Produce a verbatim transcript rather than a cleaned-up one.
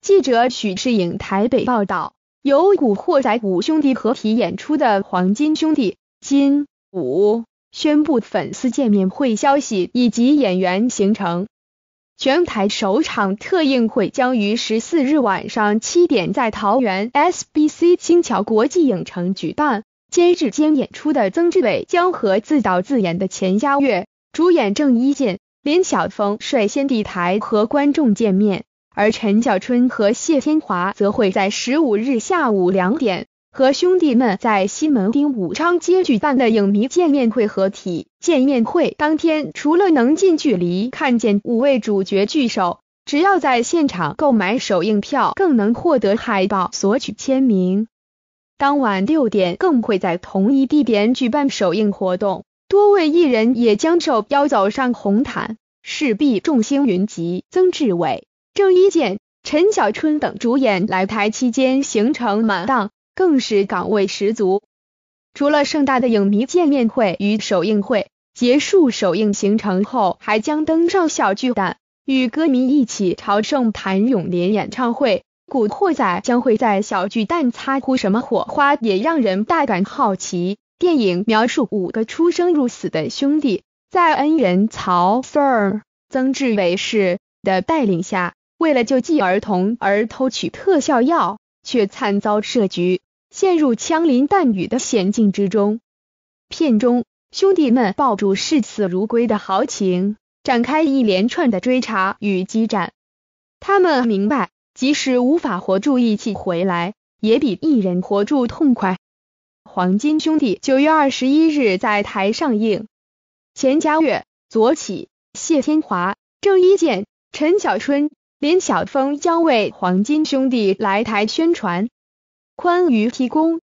记者许世颖台北报道，由古惑仔五兄弟合体演出的黄金兄弟金武宣布粉丝见面会消息以及演员行程。全台首场特映会将于十四日晚上七点在桃园 S B C 星桥国际影城举办。监制兼演出的曾志伟将和自导自演的钱嘉悦、主演郑伊健、连晓峰率先地台和观众见面，而陈小春和谢天华则会在十五日下午两点和兄弟们在西门町武昌街举办的影迷见面会合体。见面会当天，除了能近距离看见五位主角聚首，只要在现场购买首映票，更能获得海报索取签名。当晚六点更会在同一地点举办首映活动，多位艺人也将受邀走上红毯，势必众星云集。曾志伟、郑伊健、陈小春等主演来台期间行程满档，更是岗位十足。除了盛大的影迷见面会与首映会，结束首映行程后，还将登上小巨蛋，与歌迷一起朝圣谭咏麟演唱会。古惑仔将会在小巨蛋擦出什么火花，也让人大感好奇。电影描述五个出生入死的兄弟，在恩人曹 Sir 曾志伟氏的带领下，为了救济儿童而偷取特效药，却惨遭设局，陷入枪林弹雨的险境之中。片中，兄弟们抱住视死如归的豪情，展开一连串的追查与激战。他们明白，即使无法活住义气回来，也比一人活住痛快。黄金兄弟九月二十一日在台上映，钱嘉悦、左起、谢天华、郑伊健、陈小春、连晓峰将为黄金兄弟来台宣传。关于提供